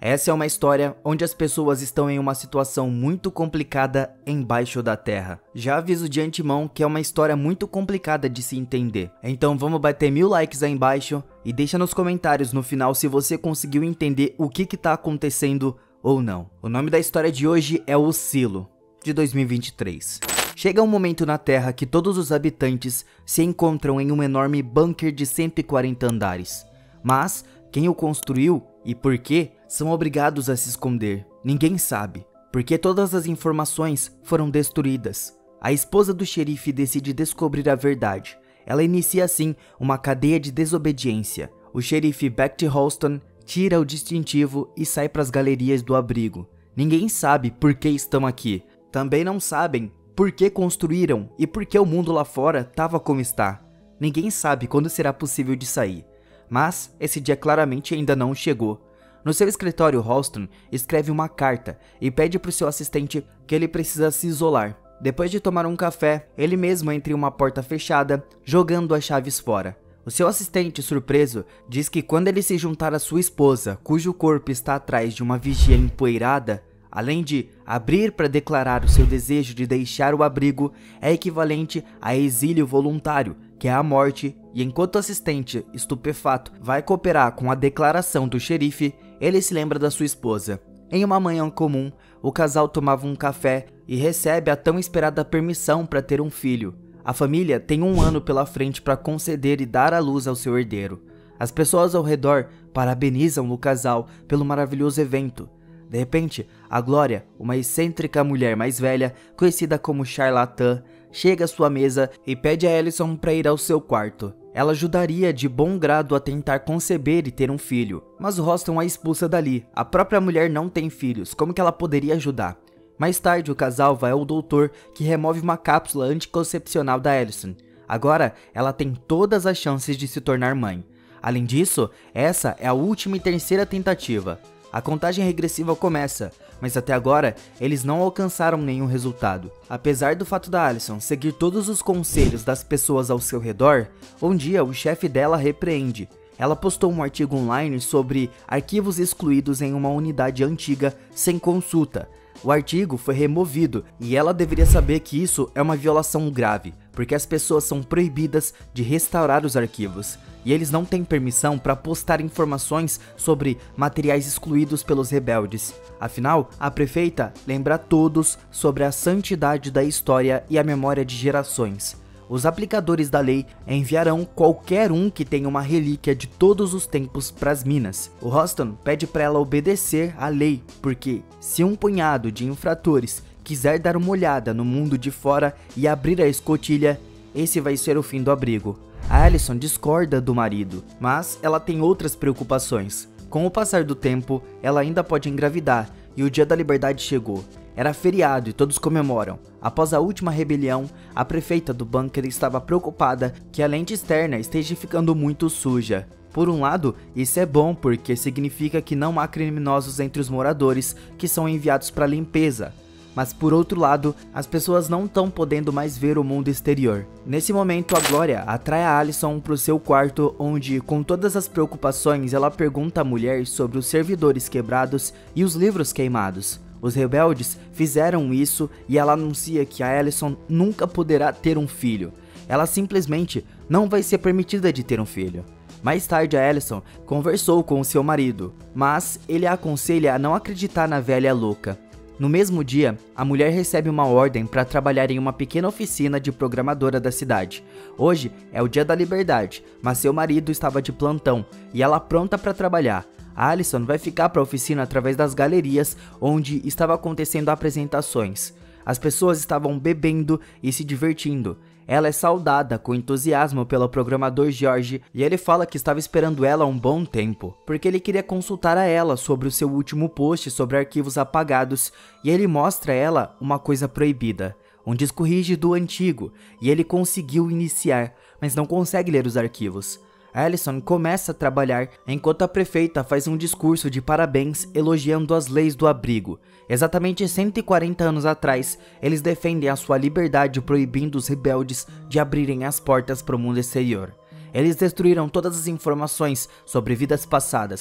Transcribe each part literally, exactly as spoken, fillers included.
Essa é uma história onde as pessoas estão em uma situação muito complicada embaixo da terra. Já aviso de antemão que é uma história muito complicada de se entender. Então vamos bater mil likes aí embaixo e deixa nos comentários no final se você conseguiu entender o que que tá acontecendo ou não. O nome da história de hoje é O Silo, de dois mil e vinte e três. Chega um momento na Terra que todos os habitantes se encontram em um enorme bunker de cento e quarenta andares. Mas quem o construiu e por quê são obrigados a se esconder. Ninguém sabe, porque todas as informações foram destruídas. A esposa do xerife decide descobrir a verdade. Ela inicia assim uma cadeia de desobediência. O xerife Becht Holston tira o distintivo e sai para as galerias do abrigo. Ninguém sabe por que estão aqui. Também não sabem por que construíram e por que o mundo lá fora estava como está. Ninguém sabe quando será possível de sair. Mas esse dia claramente ainda não chegou. No seu escritório, Holston escreve uma carta e pede para o seu assistente que ele precisa se isolar. Depois de tomar um café, ele mesmo entra em uma porta fechada, jogando as chaves fora. O seu assistente, surpreso, diz que quando ele se juntar à sua esposa, cujo corpo está atrás de uma vigia empoeirada, além de abrir para declarar o seu desejo de deixar o abrigo, é equivalente a exílio voluntário, que é a morte, e enquanto o assistente, estupefato, vai cooperar com a declaração do xerife, ele se lembra da sua esposa. Em uma manhã comum, o casal tomava um café e recebe a tão esperada permissão para ter um filho. A família tem um ano pela frente para conceder e dar à luz ao seu herdeiro. As pessoas ao redor parabenizam o casal pelo maravilhoso evento. De repente, a Glória, uma excêntrica mulher mais velha, conhecida como charlatã, chega à sua mesa e pede a Allison para ir ao seu quarto. Ela ajudaria de bom grado a tentar conceber e ter um filho, mas o Holston a expulsa dali. A própria mulher não tem filhos, como que ela poderia ajudar? Mais tarde, o casal vai ao doutor, que remove uma cápsula anticoncepcional da Allison. Agora, ela tem todas as chances de se tornar mãe. Além disso, essa é a última e terceira tentativa. A contagem regressiva começa, mas até agora eles não alcançaram nenhum resultado. Apesar do fato da Allison seguir todos os conselhos das pessoas ao seu redor, um dia o chefe dela a repreende. Ela postou um artigo online sobre arquivos excluídos em uma unidade antiga sem consulta. O artigo foi removido e ela deveria saber que isso é uma violação grave, porque as pessoas são proibidas de restaurar os arquivos. E eles não têm permissão para postar informações sobre materiais excluídos pelos rebeldes. Afinal, a prefeita lembra a todos sobre a santidade da história e a memória de gerações. Os aplicadores da lei enviarão qualquer um que tenha uma relíquia de todos os tempos para as minas. O Holston pede para ela obedecer à lei, porque se um punhado de infratores quiser dar uma olhada no mundo de fora e abrir a escotilha, esse vai ser o fim do abrigo. A Allison discorda do marido, mas ela tem outras preocupações. Com o passar do tempo, ela ainda pode engravidar e o dia da liberdade chegou. Era feriado e todos comemoram. Após a última rebelião, a prefeita do bunker estava preocupada que a lente externa esteja ficando muito suja. Por um lado, isso é bom porque significa que não há criminosos entre os moradores que são enviados para limpeza. Mas por outro lado, as pessoas não estão podendo mais ver o mundo exterior. Nesse momento, a Glória atrai a Allison para o seu quarto, onde, com todas as preocupações, ela pergunta à mulher sobre os servidores quebrados e os livros queimados. Os rebeldes fizeram isso e ela anuncia que a Allison nunca poderá ter um filho. Ela simplesmente não vai ser permitida de ter um filho. Mais tarde, a Allison conversou com o seu marido, mas ele a aconselha a não acreditar na velha louca. No mesmo dia, a mulher recebe uma ordem para trabalhar em uma pequena oficina de programadora da cidade. Hoje é o dia da liberdade, mas seu marido estava de plantão e ela pronta para trabalhar. A Allison vai ficar para a oficina através das galerias onde estava acontecendo apresentações. As pessoas estavam bebendo e se divertindo. Ela é saudada com entusiasmo pelo programador George e ele fala que estava esperando ela há um bom tempo, porque ele queria consultar a ela sobre o seu último post sobre arquivos apagados, e ele mostra a ela uma coisa proibida, um disco rígido antigo, e ele conseguiu iniciar, mas não consegue ler os arquivos. Allison começa a trabalhar enquanto a prefeita faz um discurso de parabéns elogiando as leis do abrigo. Exatamente cento e quarenta anos atrás, eles defendem a sua liberdade proibindo os rebeldes de abrirem as portas para o mundo exterior. Eles destruíram todas as informações sobre vidas passadas,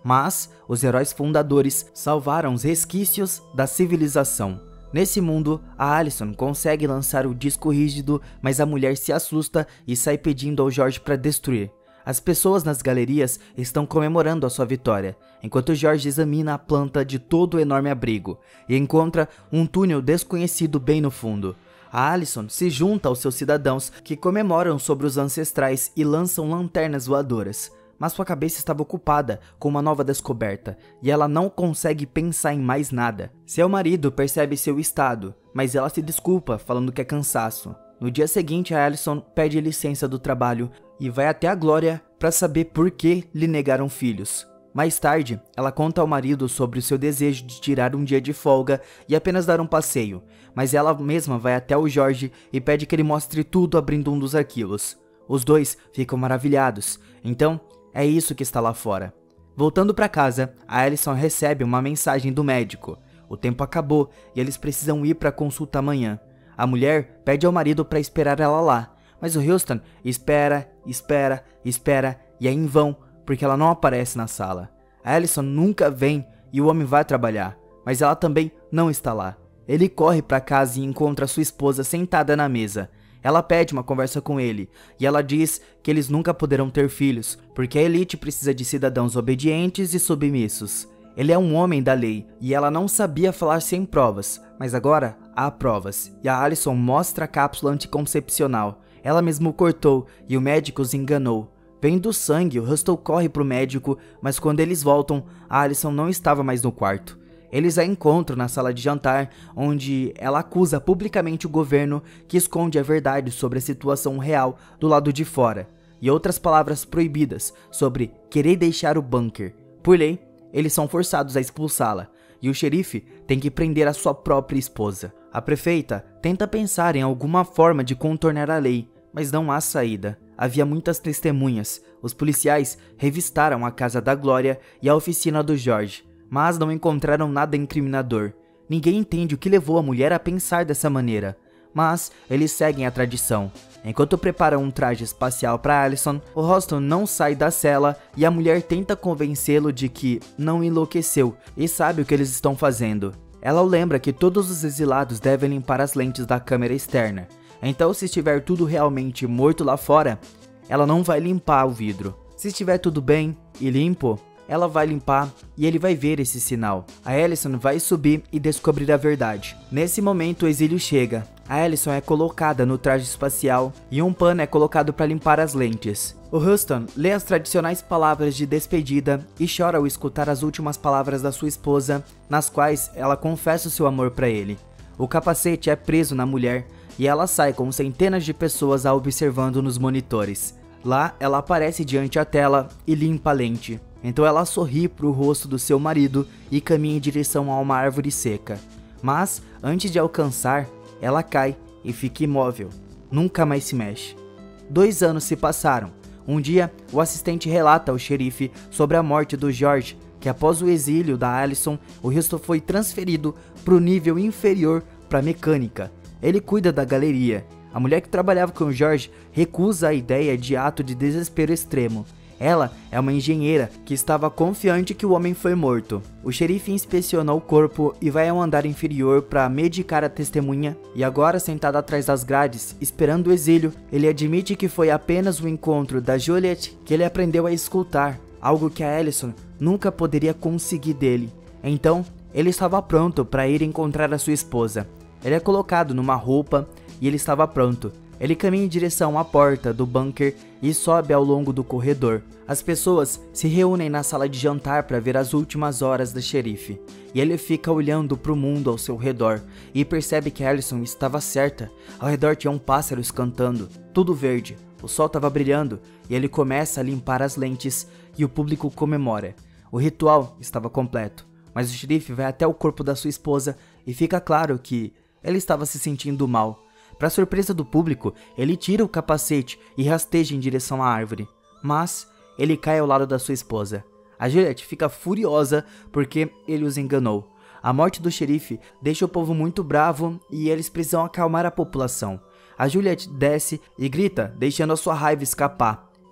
mas os heróis fundadores salvaram os resquícios da civilização. Nesse mundo, a Allison consegue lançar o disco rígido, mas a mulher se assusta e sai pedindo ao George para destruir. As pessoas nas galerias estão comemorando a sua vitória, enquanto George examina a planta de todo o enorme abrigo e encontra um túnel desconhecido bem no fundo. A Allison se junta aos seus cidadãos que comemoram sobre os ancestrais e lançam lanternas voadoras. Mas sua cabeça estava ocupada com uma nova descoberta, e ela não consegue pensar em mais nada. Seu marido percebe seu estado, mas ela se desculpa, falando que é cansaço. No dia seguinte, a Allison pede licença do trabalho e vai até a Glória para saber por que lhe negaram filhos. Mais tarde, ela conta ao marido sobre o seu desejo de tirar um dia de folga e apenas dar um passeio, mas ela mesma vai até o George e pede que ele mostre tudo abrindo um dos arquivos. Os dois ficam maravilhados, então é isso que está lá fora. Voltando para casa, a Allison recebe uma mensagem do médico. O tempo acabou e eles precisam ir para a consulta amanhã. A mulher pede ao marido para esperar ela lá, mas o Houston espera, espera, espera e é em vão, porque ela não aparece na sala. A Allison nunca vem e o homem vai trabalhar, mas ela também não está lá. Ele corre para casa e encontra sua esposa sentada na mesa. Ela pede uma conversa com ele, e ela diz que eles nunca poderão ter filhos, porque a elite precisa de cidadãos obedientes e submissos. Ele é um homem da lei, e ela não sabia falar sem provas, mas agora há provas, e a Allison mostra a cápsula anticoncepcional. Ela mesmo cortou, e o médico os enganou. Vendo sangue, o Hustle corre pro médico, mas quando eles voltam, a Allison não estava mais no quarto. Eles a encontram na sala de jantar, onde ela acusa publicamente o governo que esconde a verdade sobre a situação real do lado de fora, e outras palavras proibidas sobre querer deixar o bunker. Por lei, eles são forçados a expulsá-la, e o xerife tem que prender a sua própria esposa. A prefeita tenta pensar em alguma forma de contornar a lei, mas não há saída. Havia muitas testemunhas. Os policiais revistaram a casa da Glória e a oficina do George, mas não encontraram nada incriminador. Ninguém entende o que levou a mulher a pensar dessa maneira, mas eles seguem a tradição. Enquanto preparam um traje espacial para Allison, o Huston não sai da cela e a mulher tenta convencê-lo de que não enlouqueceu e sabe o que eles estão fazendo. Ela o lembra que todos os exilados devem limpar as lentes da câmera externa. Então, se estiver tudo realmente morto lá fora, ela não vai limpar o vidro. Se estiver tudo bem e limpo, ela vai limpar e ele vai ver esse sinal. A Allison vai subir e descobrir a verdade. Nesse momento, o exílio chega. A Allison é colocada no traje espacial e um pano é colocado para limpar as lentes. O Huston lê as tradicionais palavras de despedida e chora ao escutar as últimas palavras da sua esposa, nas quais ela confessa o seu amor para ele. O capacete é preso na mulher e ela sai com centenas de pessoas a observando nos monitores. Lá, ela aparece diante a tela e limpa a lente. Então ela sorri para o rosto do seu marido e caminha em direção a uma árvore seca. Mas, antes de alcançar, ela cai e fica imóvel. Nunca mais se mexe. Dois anos se passaram. Um dia, o assistente relata ao xerife sobre a morte do George, que após o exílio da Allison, o Houston foi transferido para o nível inferior para mecânica. Ele cuida da galeria. A mulher que trabalhava com o George recusa a ideia de ato de desespero extremo. Ela é uma engenheira que estava confiante que o homem foi morto. O xerife inspeciona o corpo e vai ao andar inferior para medicar a testemunha, e agora sentado atrás das grades, esperando o exílio, ele admite que foi apenas o encontro da Juliet que ele aprendeu a escutar, algo que a Allison nunca poderia conseguir dele. Então, ele estava pronto para ir encontrar a sua esposa. Ele é colocado numa roupa e ele estava pronto. Ele caminha em direção à porta do bunker e sobe ao longo do corredor. As pessoas se reúnem na sala de jantar para ver as últimas horas da xerife. E ele fica olhando para o mundo ao seu redor e percebe que Allison estava certa. Ao redor tinham pássaros cantando, tudo verde. O sol estava brilhando e ele começa a limpar as lentes e o público comemora. O ritual estava completo, mas o xerife vai até o corpo da sua esposa e fica claro que ele estava se sentindo mal. Para surpresa do público, ele tira o capacete e rasteja em direção à árvore. Mas ele cai ao lado da sua esposa. A Juliet fica furiosa porque ele os enganou. A morte do xerife deixa o povo muito bravo e eles precisam acalmar a população. A Juliet desce e grita, deixando a sua raiva escapar.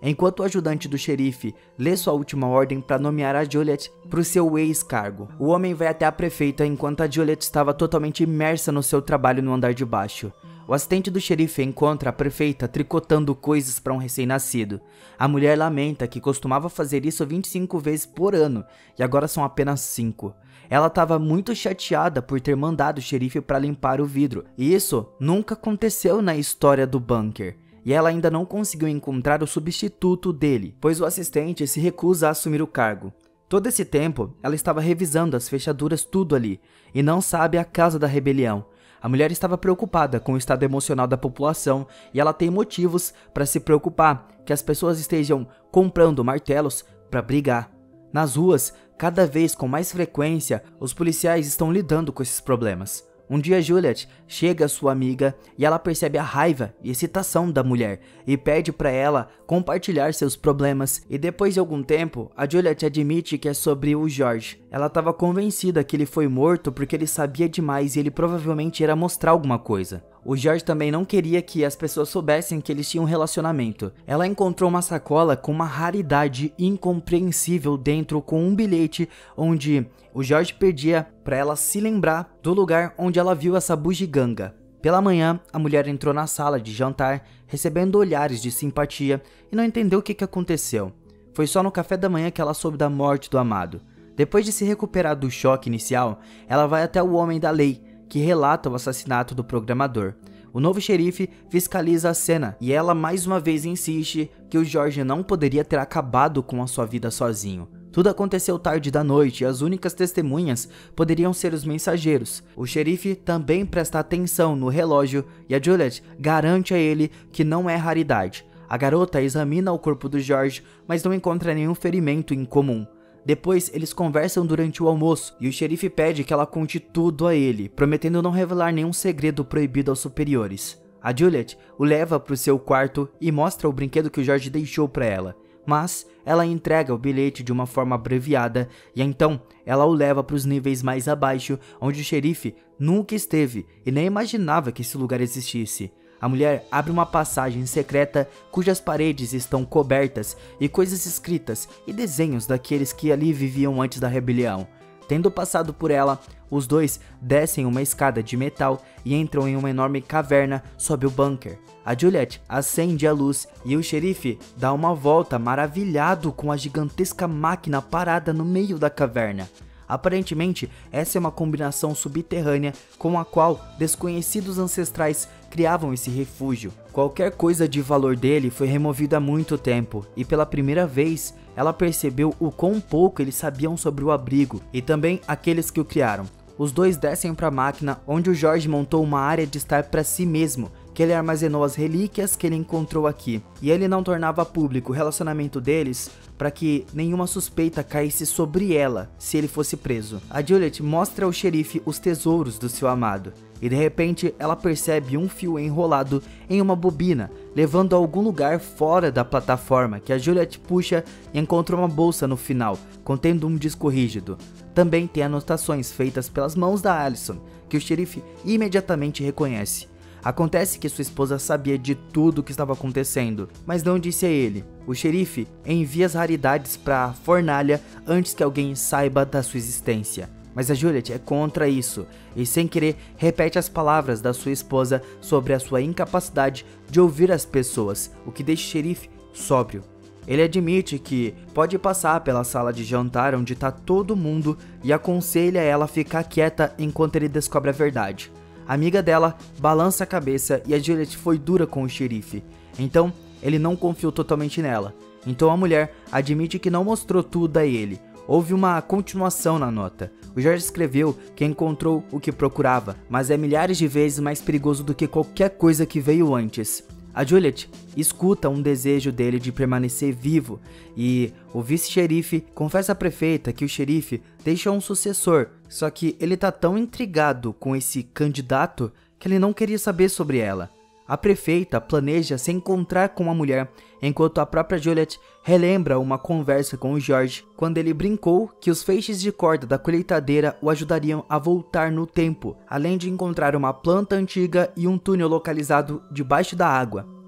enquanto o ajudante do xerife lê sua última ordem para nomear a Juliet para o seu ex-cargo. O homem vai até a prefeita enquanto a Juliet estava totalmente imersa no seu trabalho no andar de baixo. O assistente do xerife encontra a prefeita tricotando coisas para um recém-nascido. A mulher lamenta que costumava fazer isso vinte e cinco vezes por ano e agora são apenas cinco. Ela estava muito chateada por ter mandado o xerife para limpar o vidro, e isso nunca aconteceu na história do bunker. E ela ainda não conseguiu encontrar o substituto dele, pois o assistente se recusa a assumir o cargo. Todo esse tempo, ela estava revisando as fechaduras tudo ali, e não sabe a causa da rebelião. A mulher estava preocupada com o estado emocional da população, e ela tem motivos para se preocupar que as pessoas estejam comprando martelos para brigar. Nas ruas, cada vez com mais frequência, os policiais estão lidando com esses problemas. Um dia Juliet chega à sua amiga e ela percebe a raiva e excitação da mulher e pede para ela compartilhar seus problemas, e depois de algum tempo a Juliet admite que é sobre o George. Ela estava convencida que ele foi morto porque ele sabia demais e ele provavelmente ia mostrar alguma coisa. O George também não queria que as pessoas soubessem que eles tinham um relacionamento. Ela encontrou uma sacola com uma raridade incompreensível dentro, com um bilhete onde o George pedia para ela se lembrar do lugar onde ela viu essa bugiganga. Pela manhã, a mulher entrou na sala de jantar, recebendo olhares de simpatia e não entendeu o que, que aconteceu. Foi só no café da manhã que ela soube da morte do amado. Depois de se recuperar do choque inicial, ela vai até o homem da lei, que relata o assassinato do programador. O novo xerife fiscaliza a cena e ela mais uma vez insiste que o George não poderia ter acabado com a sua vida sozinho. Tudo aconteceu tarde da noite e as únicas testemunhas poderiam ser os mensageiros. O xerife também presta atenção no relógio e a Juliet garante a ele que não é raridade. A garota examina o corpo do George, mas não encontra nenhum ferimento em comum. Depois, eles conversam durante o almoço e o xerife pede que ela conte tudo a ele, prometendo não revelar nenhum segredo proibido aos superiores. A Juliet o leva para o seu quarto e mostra o brinquedo que o George deixou para ela, mas ela entrega o bilhete de uma forma abreviada e então ela o leva para os níveis mais abaixo, onde o xerife nunca esteve e nem imaginava que esse lugar existisse. A mulher abre uma passagem secreta cujas paredes estão cobertas e coisas escritas e desenhos daqueles que ali viviam antes da rebelião. Tendo passado por ela, os dois descem uma escada de metal e entram em uma enorme caverna sob o bunker. A Juliet acende a luz e o xerife dá uma volta maravilhado com a gigantesca máquina parada no meio da caverna. Aparentemente, essa é uma combinação subterrânea com a qual desconhecidos ancestrais criavam esse refúgio. Qualquer coisa de valor dele foi removida há muito tempo, e pela primeira vez, ela percebeu o quão pouco eles sabiam sobre o abrigo, e também aqueles que o criaram. Os dois descem para a máquina, onde o George montou uma área de estar para si mesmo, que ele armazenou as relíquias que ele encontrou aqui, e ele não tornava público o relacionamento deles para que nenhuma suspeita caísse sobre ela se ele fosse preso. A Juliet mostra ao xerife os tesouros do seu amado, e de repente ela percebe um fio enrolado em uma bobina, levando a algum lugar fora da plataforma, que a Juliet puxa e encontra uma bolsa no final, contendo um disco rígido. Também tem anotações feitas pelas mãos da Allison, que o xerife imediatamente reconhece. Acontece que sua esposa sabia de tudo o que estava acontecendo, mas não disse a ele. O xerife envia as raridades para a fornalha antes que alguém saiba da sua existência. Mas a Juliet é contra isso, e sem querer repete as palavras da sua esposa sobre a sua incapacidade de ouvir as pessoas, o que deixa o xerife sóbrio. Ele admite que pode passar pela sala de jantar onde está todo mundo e aconselha ela a ficar quieta enquanto ele descobre a verdade. A amiga dela balança a cabeça e a Juliet foi dura com o xerife, então ele não confiou totalmente nela. Então a mulher admite que não mostrou tudo a ele. Houve uma continuação na nota. O George escreveu que encontrou o que procurava, mas é milhares de vezes mais perigoso do que qualquer coisa que veio antes. A Juliet escuta um desejo dele de permanecer vivo e o vice-xerife confessa à prefeita que o xerife deixou um sucessor, só que ele tá tão intrigado com esse candidato que ele não queria saber sobre ela. A prefeita planeja se encontrar com a mulher, enquanto a própria Juliet relembra uma conversa com o George, quando ele brincou que os feixes de corda da colheitadeira o ajudariam a voltar no tempo, além de encontrar uma planta antiga e um túnel localizado debaixo da água.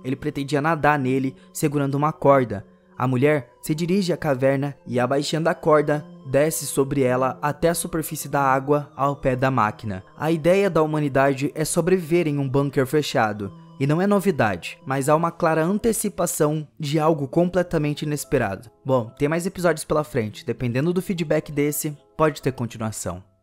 ele pretendia nadar nele segurando uma corda. A mulher se dirige à caverna e, abaixando a corda, desce sobre ela até a superfície da água ao pé da máquina. A ideia da humanidade é sobreviver em um bunker fechado. E não é novidade, mas há uma clara antecipação de algo completamente inesperado. Bom, tem mais episódios pela frente, dependendo do feedback desse, pode ter continuação.